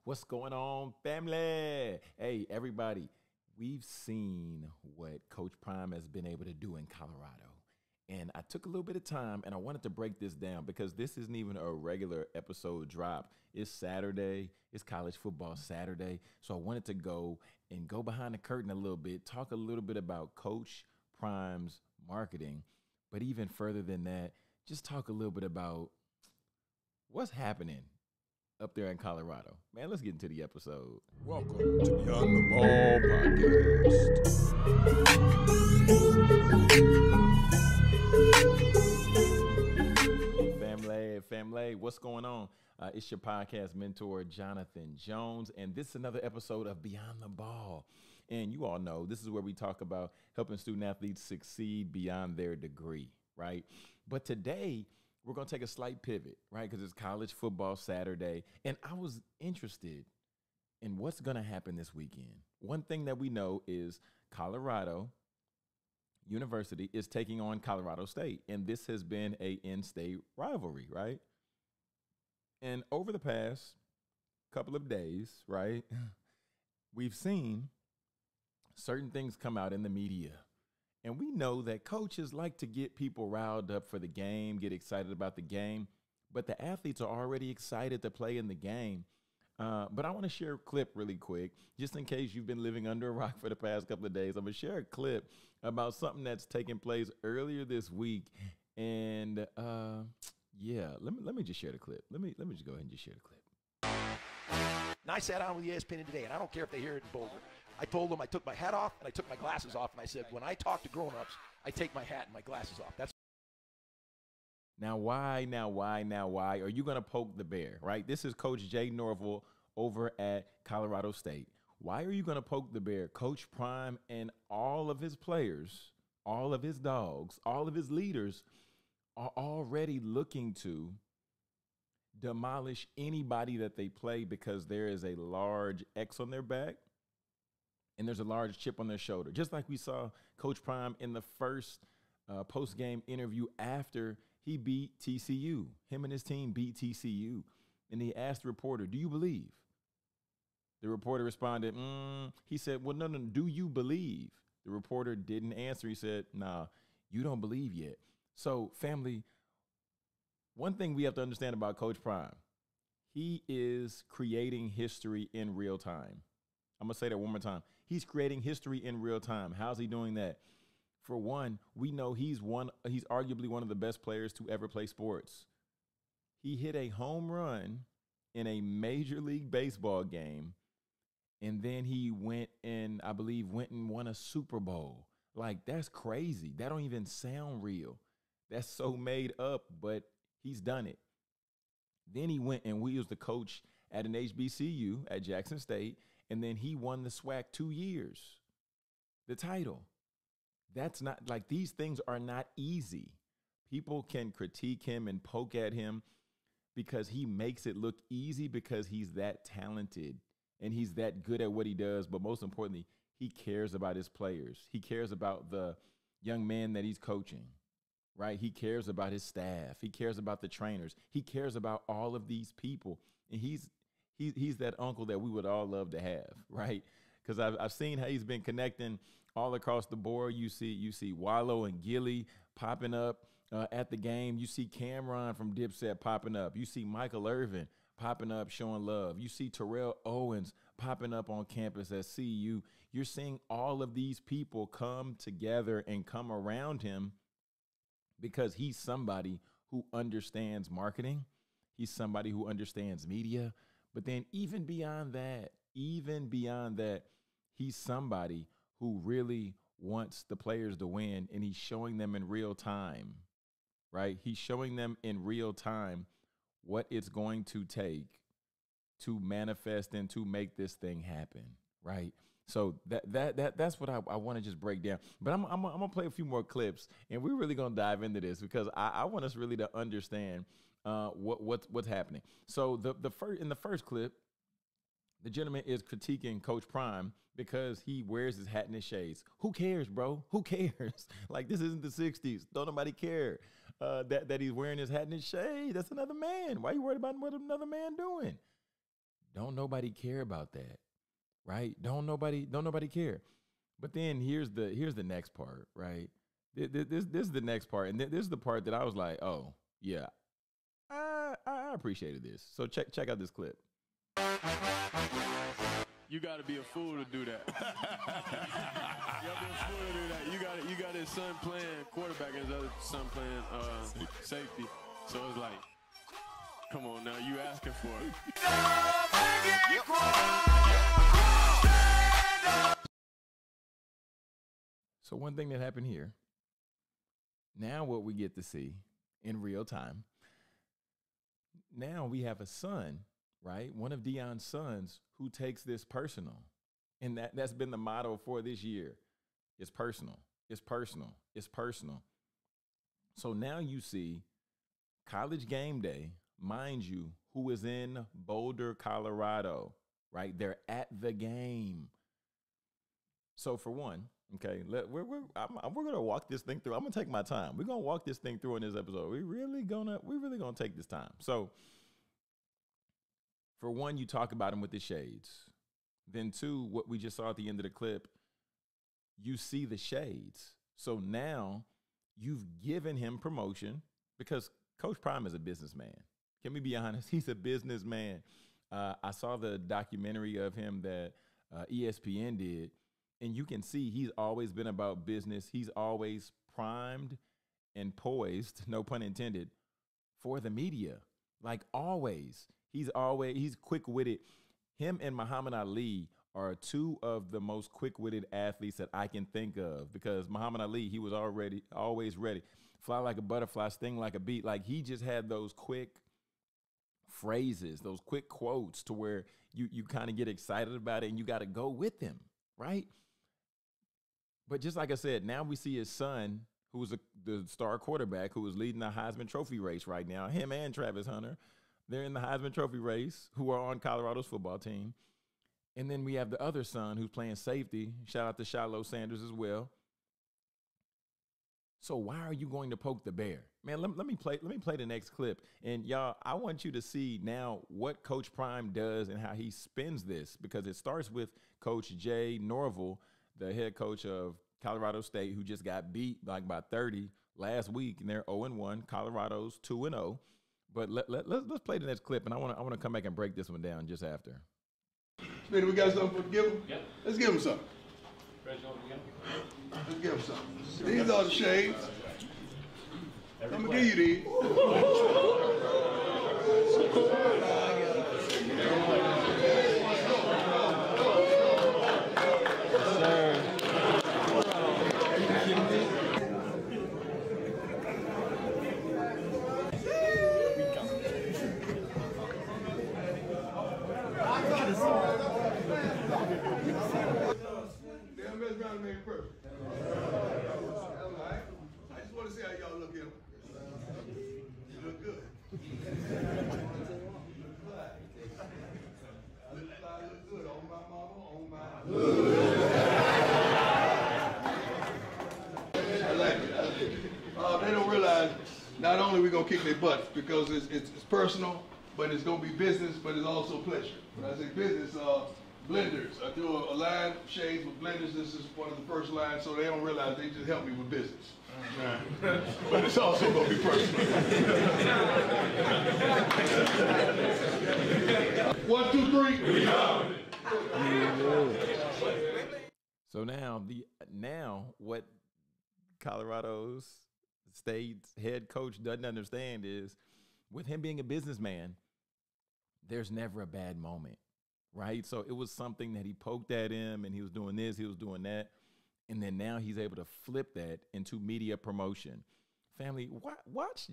What's going on, family? Hey, everybody. We've seen what Coach Prime has been able to do in Colorado. And I took a little bit of time and I wanted to break this down because this isn't even a regular episode drop. It's Saturday. It's college football Saturday. So I wanted to go behind the curtain a little bit, talk a little bit about Coach Prime's marketing. But even further than that, just talk a little bit about what's happening up there in Colorado. Man, let's get into the episode. Welcome to Beyond the Ball podcast. Family, what's going on? It's your podcast mentor, Jonathan Jones, and this is another episode of Beyond the Ball. And you all know this is where we talk about helping student athletes succeed beyond their degree, right? But today, we're going to take a slight pivot, right? Because it's college football Saturday. And I was interested in what's going to happen this weekend. One thing that we know is Colorado University is taking on Colorado State. And this has been a in-state rivalry, right? And over the past couple of days, right, we've seen certain things come out in the media. And we know that coaches like to get people riled up for the game, get excited about the game, but the athletes are already excited to play in the game. But I want to share a clip really quick, just in case you've been living under a rock for the past couple of days. I'm going to share a clip about something that's taken place earlier this week. And let me just share the clip. Let me just go ahead and just share the clip. And I sat down with ESPN today, and I don't care if they hear it in Boulder. I told them I took my hat off and I took my glasses off, and I said, when I talk to grown-ups, I take my hat and my glasses off. That's Now why are you going to poke the bear, right? This is Coach Jay Norville over at Colorado State. Why are you going to poke the bear? Coach Prime and all of his players, all of his dogs, all of his leaders are already looking to demolish anybody that they play because there is a large X on their back. And there's a large chip on their shoulder, just like we saw Coach Prime in the first post-game interview after he beat TCU. Him and his team beat TCU. And he asked the reporter, do you believe? The reporter responded, he said, well, no, do you believe? The reporter didn't answer. He said, nah, you don't believe yet. So, family, one thing we have to understand about Coach Prime, he is creating history in real time. I'm going to say that one more time. He's creating history in real time. How's he doing that? For one, we know he's arguably one of the best players to ever play sports. He hit a home run in a Major League Baseball game, and then he went and won a Super Bowl. Like, that's crazy. That don't even sound real. That's so made up, but he's done it. Then he went and we was the coach at an HBCU at Jackson State, and then he won the Swac 2 years, the title. That's not, like, these things are not easy. People can critique him and poke at him because he makes it look easy because he's that talented and he's that good at what he does. But most importantly, he cares about his players. He cares about the young man that he's coaching, right? He cares about his staff. He cares about the trainers. He cares about all of these people. And he's that uncle that we would all love to have, right? Because I've seen how he's been connecting all across the board. You see Wallow and Gilly popping up at the game. You see Cameron from Dipset popping up. You see Michael Irvin popping up, showing love. You see Terrell Owens popping up on campus at CU. You're seeing all of these people come together and come around him because he's somebody who understands marketing. He's somebody who understands media. But then even beyond that, he's somebody who really wants the players to win, and he's showing them in real time, right? He's showing them in real time what it's going to take to manifest and to make this thing happen, right? So that's what I want to just break down. But I'm gonna play a few more clips, and we're really gonna dive into this because I want us really to understand what's happening. So in the first clip, the gentleman is critiquing Coach Prime because he wears his hat and his shades. Who cares, bro? Who cares? Like, this isn't the 60s. Don't nobody care that he's wearing his hat and his shades. That's another man. Why are you worried about what another man doing? Don't nobody care about that, right? Don't nobody care. But then here's the next part, right? This is the next part, and this is the part that I was like, oh yeah, I appreciated this. So check out this clip. You got to be a fool to do that. You got to be a fool to do that. You got his son playing quarterback and his other son playing safety. So it's like, come on now, you asking for it. So one thing that happened here, now what we get to see in real time, now we have a son, right? One of Deion's sons who takes this personal. And that's been the motto for this year. It's personal. It's personal. It's personal. So now you see College Game Day, mind you, who is in Boulder, Colorado, right? They're at the game. So for one, okay, we're going to walk this thing through. I'm going to take my time. We're going to walk this thing through in this episode. We're really going to take this time. So for one, you talk about him with the shades. Then two, what we just saw at the end of the clip, you see the shades. So now you've given him promotion because Coach Prime is a businessman. Can we be honest? He's a businessman. I saw the documentary of him that ESPN did, and you can see he's always been about business. He's always primed and poised, no pun intended, for the media. Like always. He's quick-witted. Him and Muhammad Ali are two of the most quick-witted athletes that I can think of because Muhammad Ali, he was always ready. Fly like a butterfly, sting like a bee. Like he just had those quick phrases, those quick quotes to where you kind of get excited about it and you got to go with him, right? But just like I said, now we see his son, who was the star quarterback, who is leading the Heisman Trophy race right now, him and Travis Hunter. They're in the Heisman Trophy race, who are on Colorado's football team. And then we have the other son who's playing safety. Shout out to Shiloh Sanders as well. So why are you going to poke the bear? Man, let me play the next clip. And y'all, I want you to see now what Coach Prime does and how he spins this, because it starts with Coach Jay Norville, the head coach of Colorado State, who just got beat like by 30 last week, and they're 0-1. Colorado's 2-0. But let's play the next clip, and I want to come back and break this one down just after. Smitty, we got something to give him? Yep. Let's give him something. Let's give him something. These are the shades. I'm going to give you these. I just want to see how y'all look here. You look good. I look good on my mama, on my. I like it. They don't realize not only we gonna kick their butts because it's personal, but it's gonna be business, but it's also pleasure. When I say business, blenders. I do a line of shades with blenders. This is one of the first lines, so they don't realize they just help me with business. But it's also going to be personal. 1, 2, 3. We out. So now what Colorado's State's head coach doesn't understand is, with him being a businessman, there's never a bad moment. Right? So it was something that he poked at him and he was doing this, he was doing that. And then now he's able to flip that into media promotion. Family, watch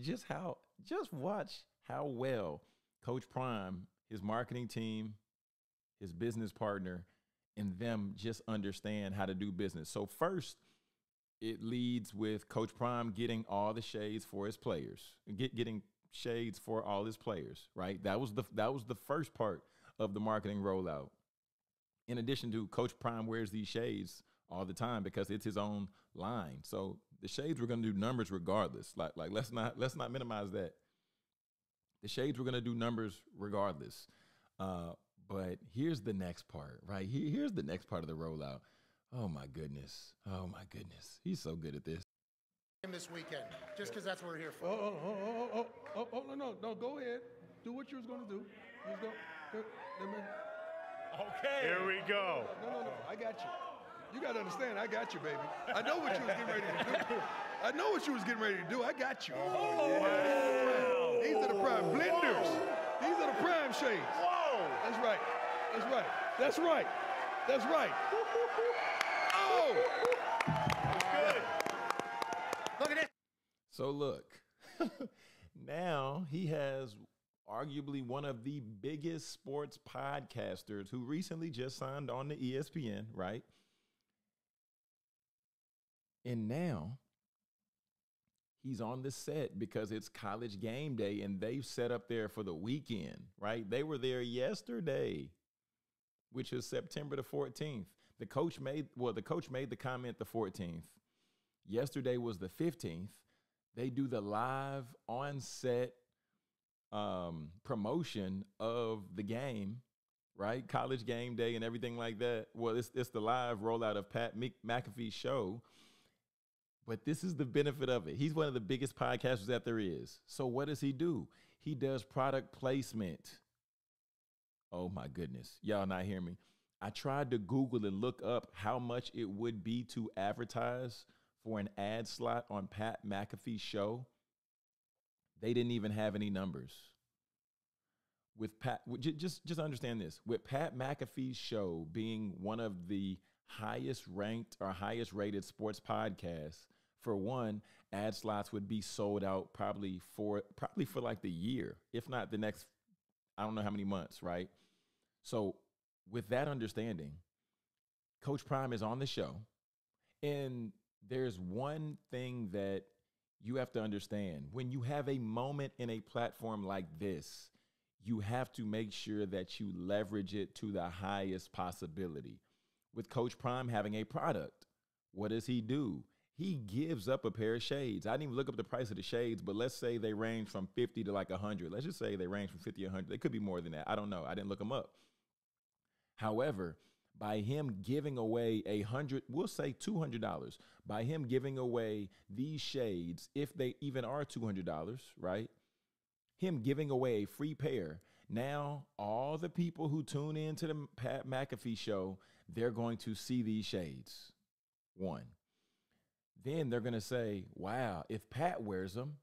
how well Coach Prime, his marketing team, his business partner, and them just understand how to do business. So first, it leads with Coach Prime getting all the shades for his players, getting shades for all his players, right? That was the first part of the marketing rollout. In addition to Coach Prime wears these shades all the time because it's his own line. So the shades were going to do numbers regardless. Like let's not minimize that. The shades were going to do numbers regardless. But here's the next part, right? Here's the next part of the rollout. Oh, my goodness. Oh, my goodness. He's so good at this. This weekend, just because that's what we're here for. No, go ahead. Do what you was going to do. Okay. Here we go. No, I got you. You got to understand, I got you, baby. I know what you was getting ready to do. I know what you was getting ready to do. I got you. Wow. These are the prime blenders. These are the prime shades. Whoa. That's right. That's right. That's right. That's right. Oh! Good. Look at this. So look, now he has arguably one of the biggest sports podcasters who recently just signed on to ESPN, right? And now he's on the set because it's college game day and they've set up there for the weekend, right? They were there yesterday, which is September the 14th. The coach made the comment the 14th. Yesterday was the 15th. They do the live on-set promotion of the game, right? College game day and everything like that. Well, it's the live rollout of Pat McAfee's show. But this is the benefit of it. He's one of the biggest podcasters that there is. So what does he do? He does product placement. Oh, my goodness. Y'all not hear me. I tried to Google and look up how much it would be to advertise for an ad slot on Pat McAfee's show. They didn't even have any numbers. With Pat, just understand this. With Pat McAfee's show being one of the highest ranked or highest rated sports podcasts, for one, ad slots would be sold out probably for like the year, if not the next, I don't know how many months, right? So with that understanding, Coach Prime is on the show, and there's one thing that you have to understand. When you have a moment in a platform like this, you have to make sure that you leverage it to the highest possibility. With Coach Prime having a product, what does he do? He gives up a pair of shades. I didn't even look up the price of the shades, but let's say they range from 50 to like 100. Let's just say they range from 50 to 100. They could be more than that. I don't know. I didn't look them up. However, by him giving away we'll say $200, by him giving away these shades, if they even are $200, right? Him giving away a free pair. Now, all the people who tune into the Pat McAfee show, they're going to see these shades. One. Then they're going to say, wow, if Pat wears them,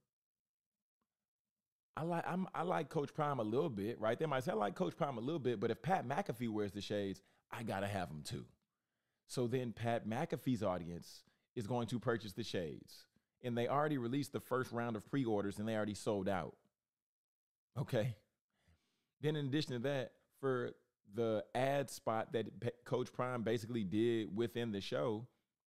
I like Coach Prime a little bit, right? They might say, I like Coach Prime a little bit, but if Pat McAfee wears the shades, I got to have them too. So then Pat McAfee's audience is going to purchase the shades. And they already released the first round of pre-orders and they already sold out. Okay. Then in addition to that, for the ad spot that Coach Prime basically did within the show,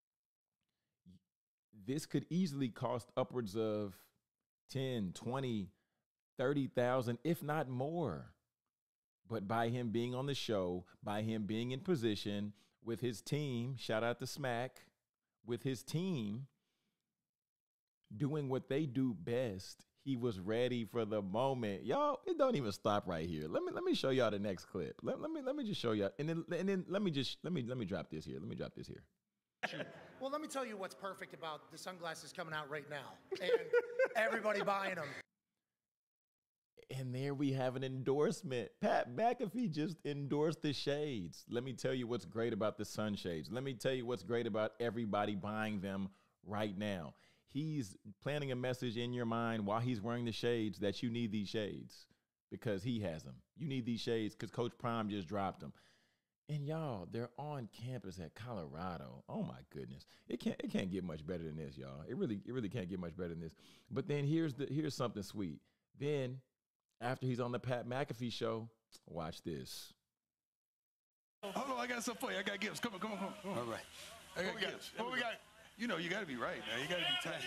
this could easily cost upwards of 10, 20, 30,000, if not more. But by him being on the show, by him being in position with his team, shout out to Smack, with his team doing what they do best, he was ready for the moment. Y'all, it don't even stop right here. Let me show y'all the next clip. Let me just show y'all, and then let me drop this here. Let me drop this here. Well, let me tell you what's perfect about the sunglasses coming out right now and everybody buying them. And there we have an endorsement. Pat McAfee just endorsed the shades. Let me tell you what's great about the sunshades. Let me tell you what's great about everybody buying them right now. He's planting a message in your mind while he's wearing the shades that you need these shades because he has them. You need these shades because Coach Prime just dropped them. And y'all, they're on campus at Colorado. Oh my goodness. It can't get much better than this, y'all. It really can't get much better than this. But then here's something sweet. Then after he's on the Pat McAfee show, watch this. Hold on, I got something for you. I got gifts. Come on. All right. I got gifts. What we got? You know, you got to be right now. You got to be tight.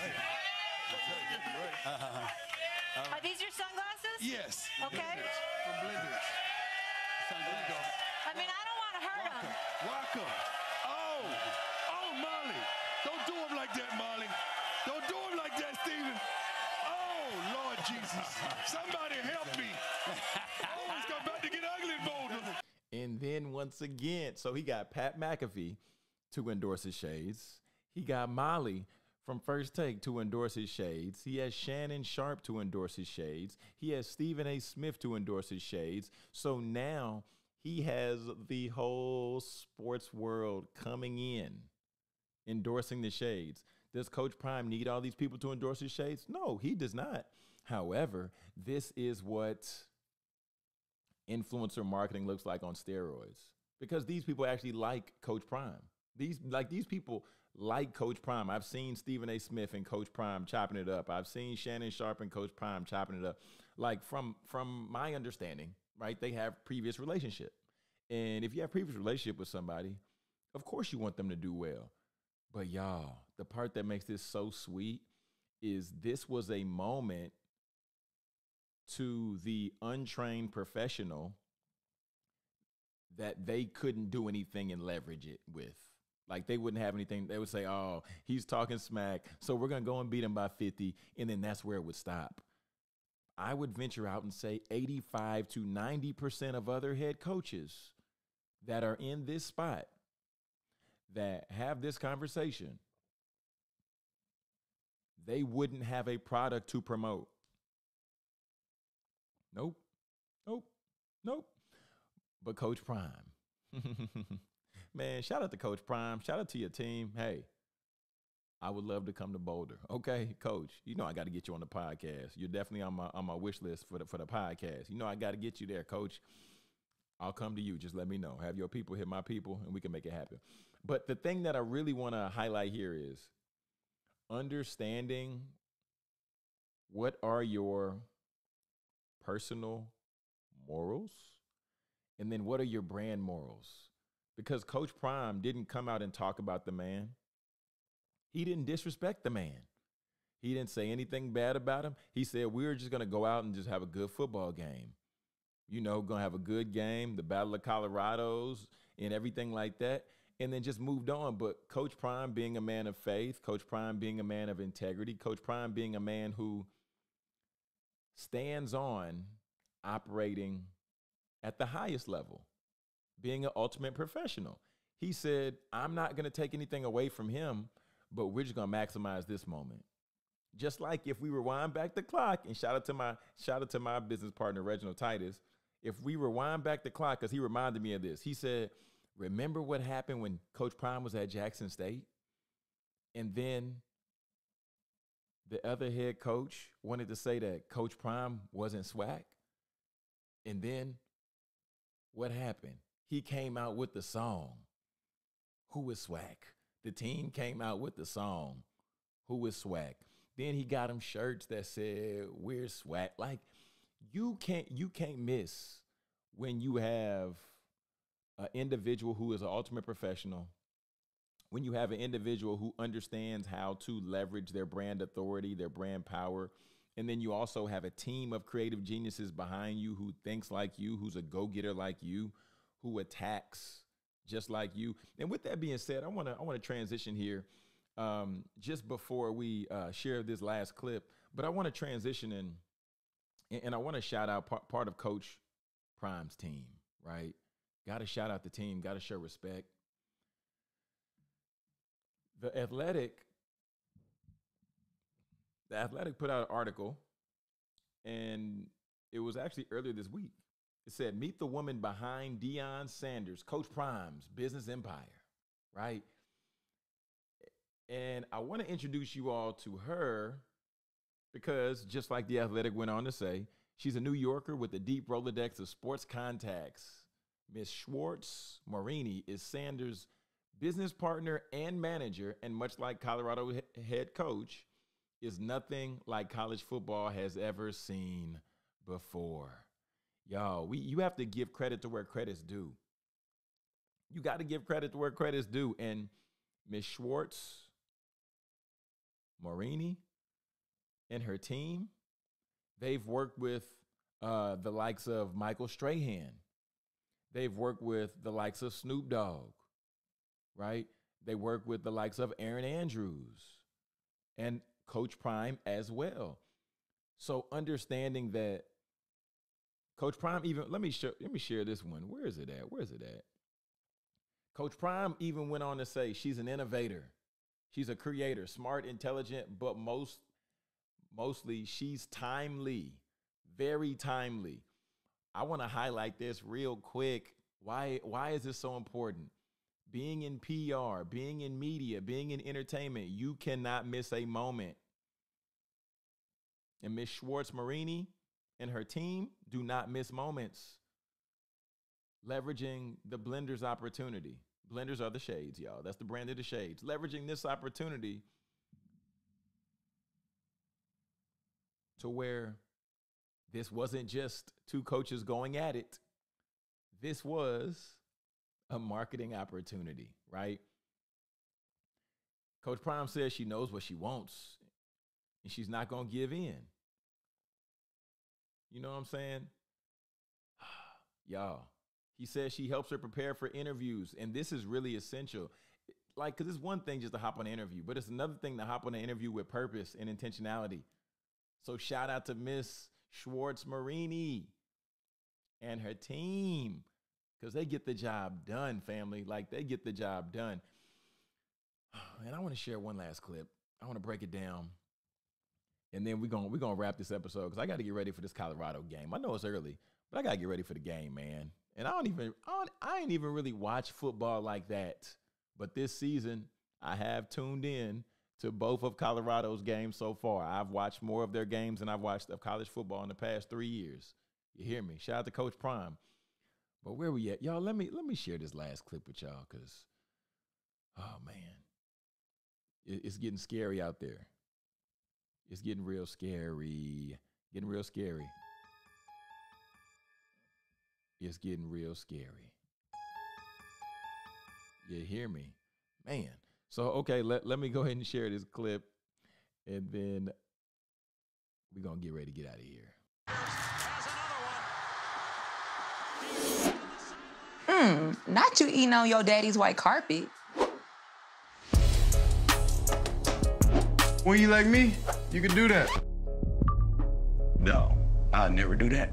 Are these your sunglasses? Yes. Okay. From Blenders. There you go. I mean, I don't want to hurt them. Rock 'em. Oh, Molly. Don't do him like that, Molly. Don't do him like that, Steven. Oh, Lord Jesus. Somebody help me. Oh, it's about to get ugly in Boulder. win once again. So he got Pat McAfee to endorse his shades. He got Molly from First Take to endorse his shades. He has Shannon Sharp to endorse his shades. He has Stephen A. Smith to endorse his shades. So now he has the whole sports world coming in, endorsing the shades. Does Coach Prime need all these people to endorse his shades? No, he does not. However, this is what influencer marketing looks like on steroids, because these people actually like Coach Prime. These people like Coach Prime. I've seen Stephen A. Smith and Coach Prime chopping it up. I've seen Shannon Sharp and Coach Prime chopping it up. Like from my understanding, right? They have previous relationship. And if you have previous relationship with somebody, of course you want them to do well. But y'all, the part that makes this so sweet is this was a moment to the untrained professional that they couldn't do anything and leverage it with. Like, they wouldn't have anything. They would say, oh, he's talking smack, so we're going to go and beat him by 50, and then that's where it would stop. I would venture out and say 85 to 90% of other head coaches that are in this spot that have this conversation, they wouldn't have a product to promote. Nope. But Coach Prime. Man, shout out to Coach Prime. Shout out to your team. Hey, I would love to come to Boulder. Okay, Coach, you know I got to get you on the podcast. You're definitely on my wish list for the podcast. You know I got to get you there, Coach. I'll come to you. Just let me know. Have your people hit my people, and we can make it happen. But the thing that I really want to highlight here is understanding what are your personal morals, and then what are your brand morals? Because Coach Prime didn't come out and talk about the man. He didn't disrespect the man. He didn't say anything bad about him. He said, we're just going to go out and just have a good football game. You know, going to have a good game, the Battle of Colorados and everything like that, and then just moved on. But Coach Prime being a man of faith, Coach Prime being a man of integrity, Coach Prime being a man who stands on operating at the highest level, being an ultimate professional. He said, I'm not going to take anything away from him, but we're just going to maximize this moment. Just like if we rewind back the clock, and shout out to my business partner, Reginald Titus, if we rewind back the clock, because he reminded me of this. He said, remember what happened when Coach Prime was at Jackson State? And then the other head coach wanted to say that Coach Prime wasn't Swac. And then what happened? He came out with the song, Who is Swac? The team came out with the song, Who is Swac? Then he got him shirts that said, We're Swac. Like, you can't miss when you have an individual who is an ultimate professional, when you have an individual who understands how to leverage their brand authority, their brand power, and then you also have a team of creative geniuses behind you who thinks like you, who's a go-getter like you, who attacks just like you. And with that being said, I want to transition here just before we share this last clip. But I want to transition and I want to shout out part of Coach Prime's team, right? Got to shout out the team, got to show respect. The Athletic put out an article, and it was actually earlier this week. It said, meet the woman behind Deion Sanders, Coach Prime's business empire, right? And I want to introduce you all to her because, just like The Athletic went on to say, she's a New Yorker with a deep Rolodex of sports contacts. Miss Schwartz Morini is Sanders' business partner and manager, and much like Colorado head coach, is nothing like college football has ever seen before. Y'all, you have to give credit to where credit's due. You got to give credit to where credit's due. And Miss Schwartz Morini and her team, they've worked with the likes of Michael Strahan. They've worked with the likes of Snoop Dogg, right? They work with the likes of Aaron Andrews and Coach Prime as well. So understanding that Coach Prime even let me share this one. Where is it at? Where is it at? Coach Prime even went on to say she's an innovator. She's a creator, smart, intelligent, but mostly she's timely, very timely. I want to highlight this real quick. Why is this so important? Being in PR, being in media, being in entertainment, you cannot miss a moment. And Miss Schwartz-Marini and her team do not miss moments. Leveraging the Blenders opportunity. Blenders are the shades, y'all. That's the brand of the shades. Leveraging this opportunity to where this wasn't just two coaches going at it. This was a marketing opportunity, right? Coach Prime says she knows what she wants and she's not going to give in. You know what I'm saying? Y'all, he says she helps her prepare for interviews, and this is really essential. Like, because it's one thing just to hop on an interview, but it's another thing to hop on an interview with purpose and intentionality. So shout out to Miss Schwartz-Marini and her team, because they get the job done, family. Like, they get the job done. And I want to share one last clip. I want to break it down. And then we're gonna wrap this episode because I got to get ready for this Colorado game. I know it's early, but I got to get ready for the game, man. And I ain't even really watch football like that. But this season, I have tuned in to both of Colorado's games so far. I've watched more of their games than I've watched of college football in the past 3 years. You hear me? Shout out to Coach Prime. But where we at? Y'all, let me share this last clip with y'all because, oh, man, it's getting scary out there. It's getting real scary. Getting real scary. It's getting real scary. You hear me? Man. So, okay, let me go ahead and share this clip, and then we're going to get ready to get out of here. Not you eating on your daddy's white carpet. When you like me, you can do that. No, I'll never do that.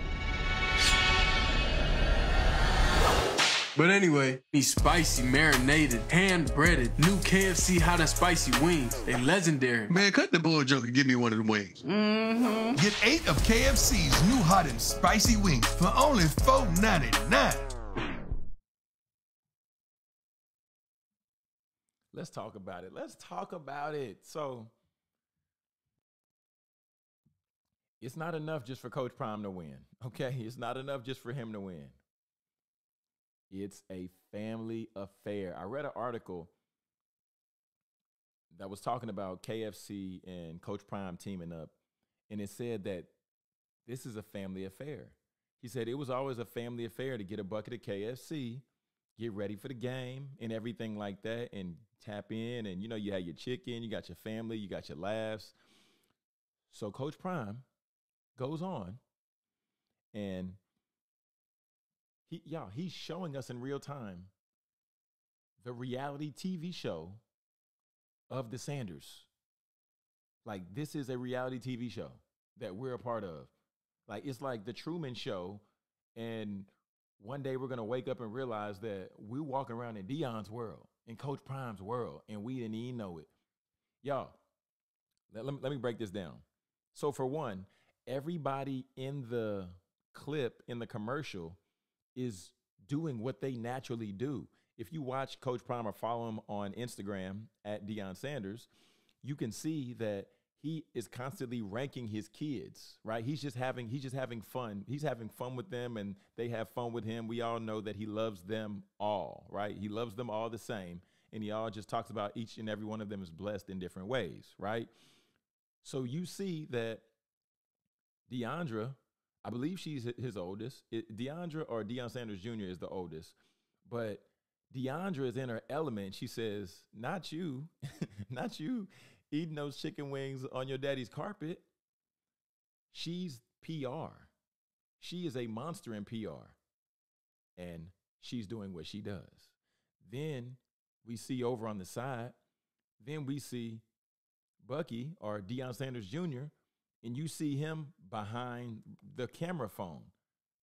But anyway, these spicy, marinated, hand-breaded, new KFC hot and spicy wings. They legendary. Man, cut the bull joke and give me one of the wings. Mm-hmm. Get 8 of KFC's new hot and spicy wings for only $4.99. Let's talk about it. Let's talk about it. So, it's not enough just for Coach Prime to win, okay? It's not enough just for him to win. It's a family affair. I read an article that was talking about KFC and Coach Prime teaming up, and it said that this is a family affair. He said it was always a family affair to get a bucket of KFC, get ready for the game and everything like that, and tap in, and, you know, you had your chicken, you got your family, you got your laughs. So Coach Prime goes on, and he's showing us in real time the reality TV show of the Sanders. Like, this is a reality TV show that we're a part of. Like, it's like the Truman Show, and one day we're going to wake up and realize that we're walking around in Deion's world, in Coach Prime's world, and we didn't even know it. Y'all, let me break this down. So for one, everybody in the clip, in the commercial, is doing what they naturally do. If you watch Coach Prime or follow him on Instagram at Deion Sanders, you can see that he is constantly ranking his kids, right? He's just having fun. He's having fun with them, and they have fun with him. We all know that he loves them all, right? He loves them all the same, and he all just talks about each and every one of them is blessed in different ways, right? So you see that Deandra, I believe she's his oldest. Deandra or Deion Sanders Jr. is the oldest, but Deandra is in her element. She says, not you, not you eating those chicken wings on your daddy's carpet. She's PR. She is a monster in PR, and she's doing what she does. Then we see over on the side, then we see Bucky or Deion Sanders Jr., and you see him behind the camera phone.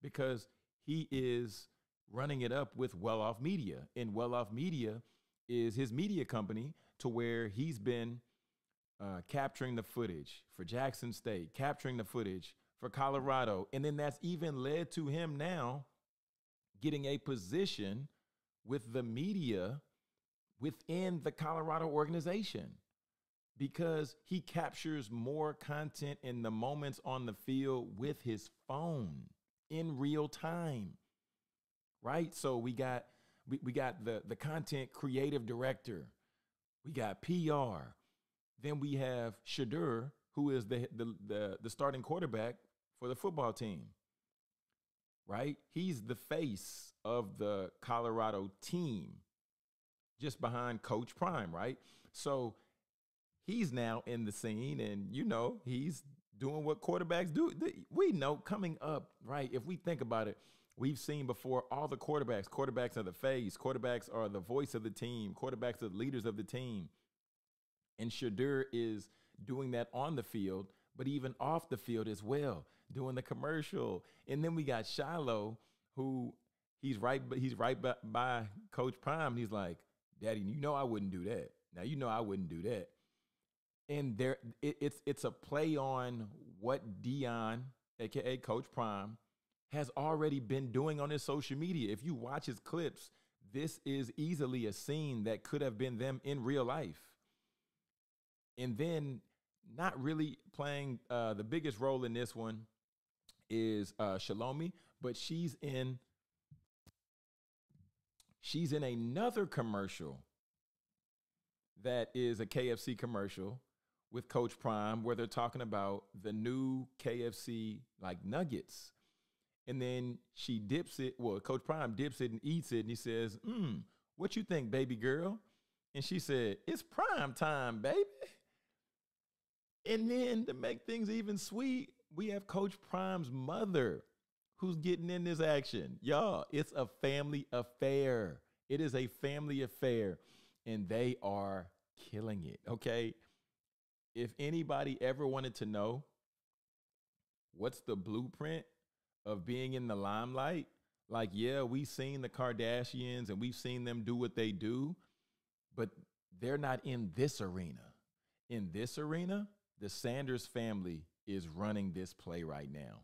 because he is running it up with Well Off Media. And Well Off Media is his media company, to where he's been capturing the footage for Jackson State, capturing the footage for Colorado. And then that's even led to him now getting a position with the media within the Colorado organization, because he captures more content in the moments on the field with his phone in real time, right? So we got the content creative director, we got PR, then we have Shadur, who is the starting quarterback for the football team, right? He's the face of the Colorado team, just behind Coach Prime, right? So he's now in the scene, and, you know, he's doing what quarterbacks do. We know coming up, right? If we think about it, we've seen before all the quarterbacks. Quarterbacks are the face. Quarterbacks are the voice of the team. Quarterbacks are the leaders of the team. And Shadur is doing that on the field, but even off the field as well, doing the commercial. And then we got Shiloh, who he's right by Coach Prime, and he's like, Daddy, you know I wouldn't do that. Now you know I wouldn't do that. And it's a play on what Deion, aka Coach Prime, has already been doing on his social media. If you watch his clips, this is easily a scene that could have been them in real life. And then not really playing the biggest role in this one is Shalomi, but she's in another commercial that is a KFC commercial with Coach Prime, where they're talking about the new KFC like nuggets. And then she dips it. Well, Coach Prime dips it and eats it. And he says, what you think, baby girl? And she said, it's prime time, baby. And then to make things even sweet, we have Coach Prime's mother who's getting in this action. Y'all, it's a family affair. It is a family affair, and they are killing it, okay? If anybody ever wanted to know what's the blueprint of being in the limelight, like, yeah, we've seen the Kardashians and we've seen them do what they do, but they're not in this arena. In this arena, the Sanders family is running this play right now.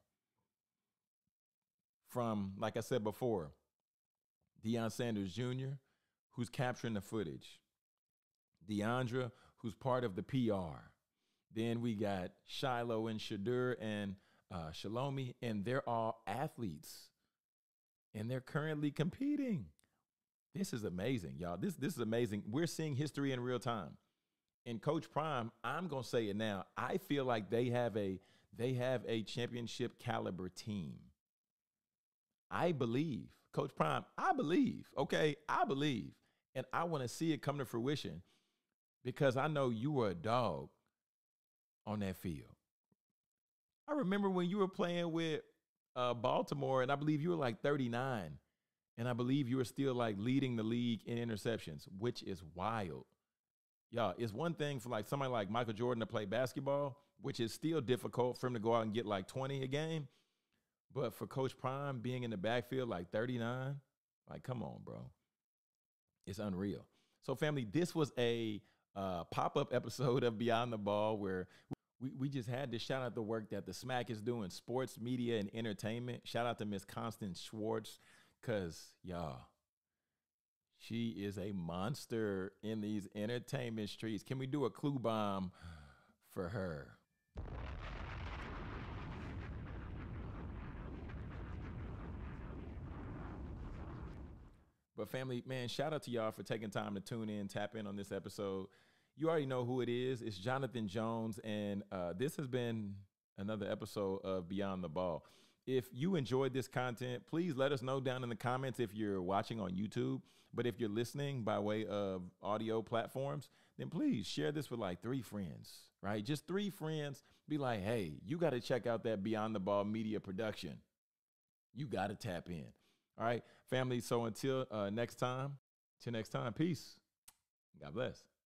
From, like I said before, Deion Sanders Jr., who's capturing the footage. Deandra, who's part of the PR. Then we got Shiloh and Shadur and Shalomi, and they're all athletes. And they're currently competing. This is amazing, y'all. This is amazing. We're seeing history in real time. And Coach Prime, I'm going to say it now, I feel like they have a championship caliber team. I believe, Coach Prime, I believe, okay? I believe. And I want to see it come to fruition, because I know you were a dog on that field. I remember when you were playing with Baltimore, and I believe you were like 39, and I believe you were still like leading the league in interceptions, which is wild. Y'all, it's one thing for like somebody like Michael Jordan to play basketball, which is still difficult for him to go out and get like 20 a game. But for Coach Prime being in the backfield like 39, like, come on, bro. It's unreal. So, family, this was a pop-up episode of Beyond the Ball, where we just had to shout out the work that the SMAC is doing, sports, media, and entertainment. Shout out to Miss Constance Schwartz, because, y'all, she is a monster in these entertainment streets. Can we do a clue bomb for her? But family, man, shout out to y'all for taking time to tune in, tap in on this episode. You already know who it is. It's Jonathan Jones, and this has been another episode of Beyond the Ball. If you enjoyed this content, please let us know down in the comments if you're watching on YouTube. But if you're listening by way of audio platforms, then please share this with like 3 friends, right? Just 3 friends. Be like, hey, you got to check out that Beyond the Ball media production. You got to tap in. All right, family. So until next time, peace. God bless.